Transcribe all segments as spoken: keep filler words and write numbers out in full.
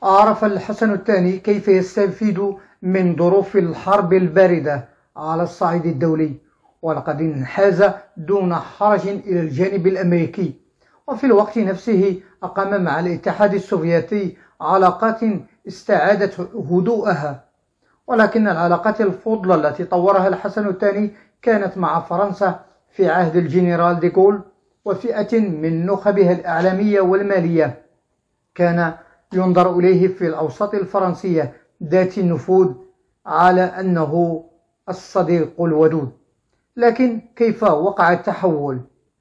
عرف الحسن الثاني كيف يستفيد من ظروف الحرب الباردة على الصعيد الدولي، ولقد انحاز دون حرج إلى الجانب الأمريكي، وفي الوقت نفسه أقام مع الاتحاد السوفيتي علاقات استعادت هدوءها. ولكن العلاقات الفضلى التي طورها الحسن الثاني كانت مع فرنسا في عهد الجنرال ديغول وفئة من نخبها الإعلامية والمالية. كان ينظر إليه في الأوساط الفرنسية ذات النفوذ على أنه الصديق الودود. لكن كيف وقع التحول؟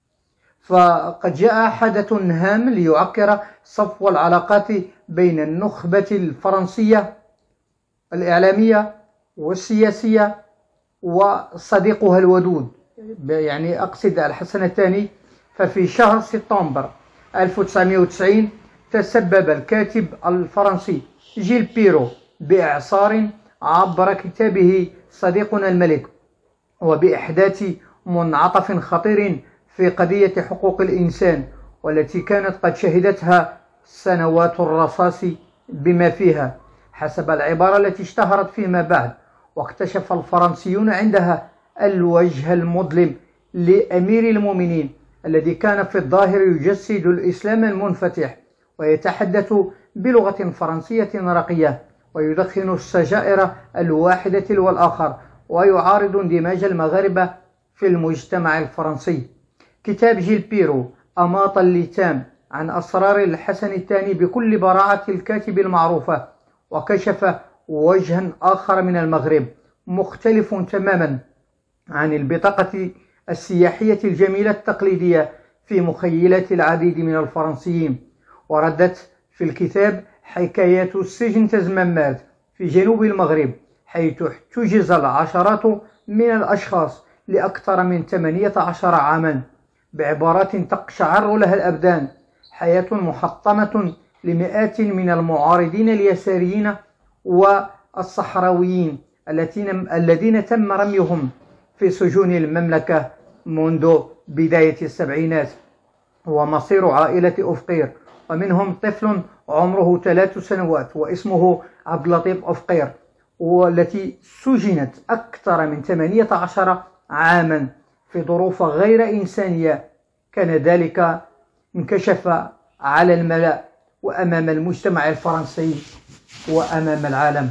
فقد جاء حدث هام ليعكر صفو العلاقات بين النخبة الفرنسية الإعلامية والسياسية وصديقها الودود، يعني أقصد الحسن الثاني. ففي شهر سبتمبر ألف وتسعمائة وتسعين تسبب الكاتب الفرنسي جيل بيرو بإعصار عبر كتابه صديقنا الملك، وبإحداث منعطف خطير في قضية حقوق الإنسان، والتي كانت قد شهدتها سنوات الرصاص بما فيها، حسب العبارة التي اشتهرت فيما بعد. واكتشف الفرنسيون عندها الوجه المظلم لأمير المؤمنين الذي كان في الظاهر يجسد الإسلام المنفتح ويتحدث بلغة فرنسية رقية، ويدخن السجائر الواحدة تلو الآخر، ويعارض اندماج المغاربة في المجتمع الفرنسي. كتاب جيل بيرو أماط اللتام عن أسرار الحسن الثاني بكل براعة الكاتب المعروفة، وكشف وجها آخر من المغرب مختلف تماما عن البطاقة السياحية الجميلة التقليدية في مخيلات العديد من الفرنسيين. وردت في الكتاب حكايات السجن تزمامات في جنوب المغرب، حيث احتجز العشرات من الأشخاص لأكثر من ثمانية عشر عاما بعبارات تقشعر لها الأبدان، حياة محطمة لمئات من المعارضين اليساريين والصحراويين الذين تم رميهم في سجون المملكة منذ بداية السبعينات. ومصير عائلة أفقير، ومنهم طفل عمره ثلاث سنوات واسمه عبد اللطيف أفقير، والتي سجنت أكثر من ثمانية عشر عاما في ظروف غير إنسانية. كان ذلك انكشف على الملأ وأمام المجتمع الفرنسي وأمام العالم.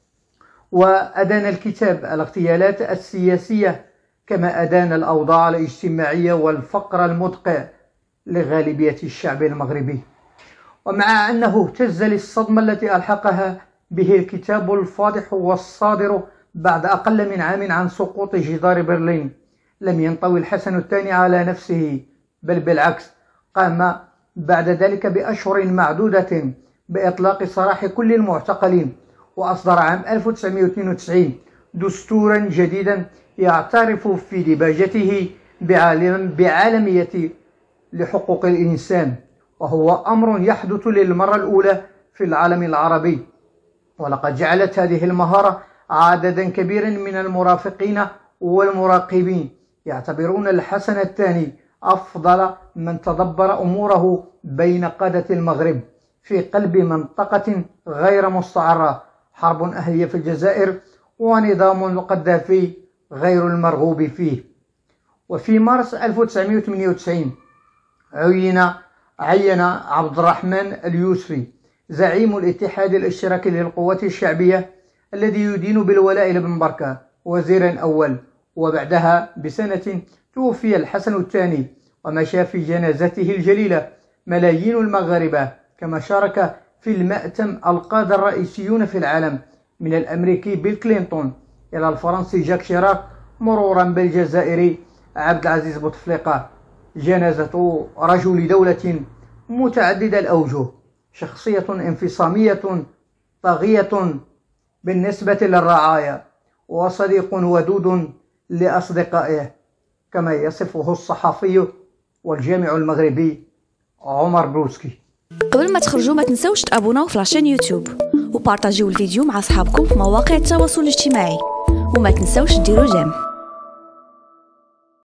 وأدان الكتاب الاغتيالات السياسية كما أدان الأوضاع الاجتماعية والفقر المدقع لغالبية الشعب المغربي. ومع أنه اهتز للصدمة التي ألحقها به الكتاب الفاضح والصادر بعد أقل من عام عن سقوط جدار برلين، لم ينطوي الحسن الثاني على نفسه، بل بالعكس قام بعد ذلك بأشهر معدودة بإطلاق سراح كل المعتقلين، وأصدر عام ألف وتسعمائة واثنين وتسعين دستورا جديدا يعترف في دباجته بعالم بعالمية لحقوق الإنسان، وهو أمر يحدث للمرة الأولى في العالم العربي. ولقد جعلت هذه المهارة عددا كبيرا من المرافقين والمراقبين يعتبرون الحسن الثاني أفضل من تدبر أموره بين قادة المغرب في قلب منطقة غير مستعرة، حرب أهلية في الجزائر ونظام القذافي غير المرغوب فيه. وفي مارس ألف وتسعمائة وثمانية وتسعين عين عين عبد الرحمن اليوسفي زعيم الاتحاد الاشتراكي للقوات الشعبية الذي يدين بالولاء لابن بركة وزيرا أول. وبعدها بسنة توفي الحسن الثاني، ومشى في جنازته الجليلة ملايين المغاربة، كما شارك في المأتم القادة الرئيسيون في العالم من الأمريكي بيل كلينتون إلى الفرنسي جاك شيراك، مرورا بالجزائري عبد العزيز بوتفليقة. جنازة رجل دولة متعدد الأوجه، شخصية انفصامية طاغية بالنسبة للرعايا، وصديق ودود لأصدقائه، كما يصفه الصحفي والجامع المغربي عمر بروسكي. قبل ما تخرجوا ما تنسوش تابوناو في لاشين يوتيوب وبارطاجيو الفيديو مع اصحابكم في مواقع التواصل الاجتماعي، وما تنسوش ديروا جيم.